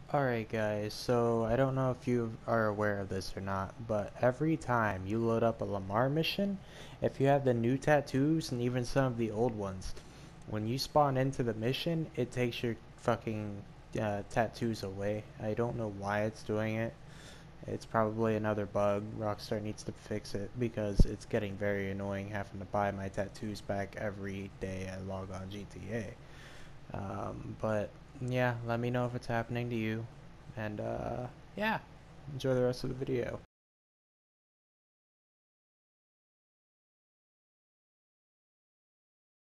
Alright guys, so I don't know if you are aware of this or not, but every time you load up a Lamar mission, if you have the new tattoos and even some of the old ones, when you spawn into the mission, it takes your fucking tattoos away. I don't know why it's doing it. It's probably another bug. Rockstar needs to fix it because it's getting very annoying having to buy my tattoos back every day I log on GTA. But yeah, let me know if it's happening to you. And yeah, enjoy the rest of the video.